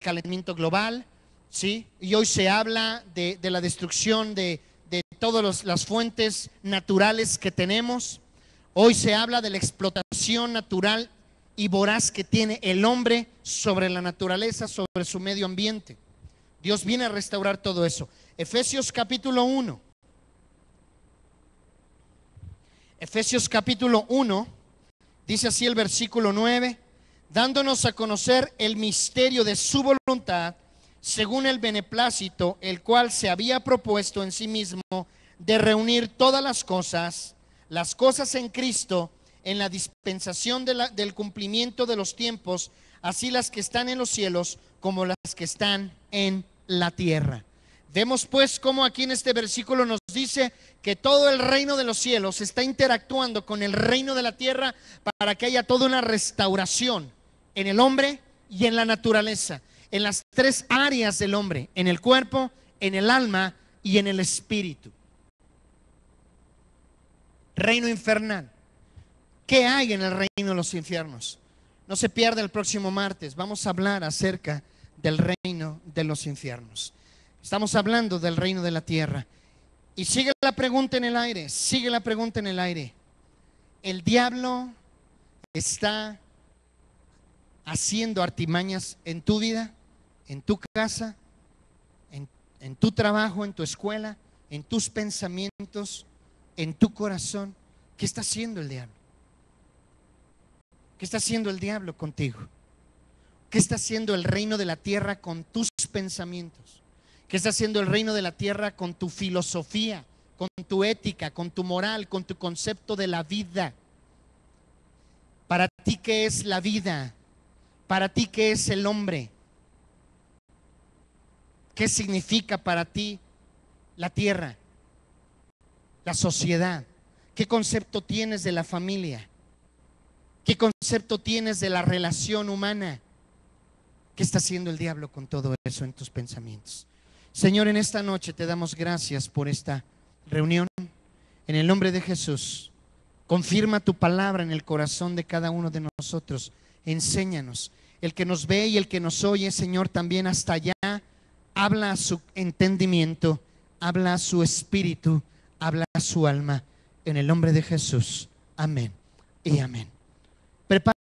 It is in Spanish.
calentamiento global, ¿sí? Y hoy se habla de la destrucción de todas las fuentes naturales que tenemos. Hoy se habla de la explotación natural y voraz que tiene el hombre sobre la naturaleza, sobre su medio ambiente. Dios viene a restaurar todo eso. Efesios capítulo 1. Efesios capítulo 1, dice así el versículo 9, dándonos a conocer el misterio de su voluntad, según el beneplácito, el cual se había propuesto en sí mismo de reunir todas las cosas en Cristo, en la dispensación del cumplimiento de los tiempos, así las que están en los cielos como las que están en la tierra. Vemos pues cómo aquí en este versículo nos dice que todo el reino de los cielos está interactuando con el reino de la tierra para que haya toda una restauración en el hombre y en la naturaleza, en las tres áreas del hombre, en el cuerpo, en el alma y en el espíritu. Reino infernal. ¿Qué hay en el reino de los infiernos? No se pierda el próximo martes. Vamos a hablar acerca del reino de los infiernos. Estamos hablando del reino de la tierra. Y sigue la pregunta en el aire, sigue la pregunta en el aire. ¿El diablo está haciendo artimañas en tu vida, en tu casa, en tu trabajo, en tu escuela, en tus pensamientos, en tu corazón? ¿Qué está haciendo el diablo? ¿Qué está haciendo el diablo contigo? ¿Qué está haciendo el reino de la tierra con tus pensamientos? ¿Qué está haciendo el reino de la tierra con tu filosofía, con tu ética, con tu moral, con tu concepto de la vida? Para ti, ¿qué es la vida? Para ti, ¿qué es el hombre? ¿Qué significa para ti la tierra, la sociedad? ¿Qué concepto tienes de la familia? ¿Qué concepto tienes de la relación humana? ¿Qué está haciendo el diablo con todo eso en tus pensamientos? Señor, en esta noche te damos gracias por esta reunión. En el nombre de Jesús, confirma tu palabra en el corazón de cada uno de nosotros. Enséñanos. El que nos ve y el que nos oye, Señor, también hasta allá, habla a su entendimiento, habla a su espíritu, habla a su alma. En el nombre de Jesús. Amén y amén.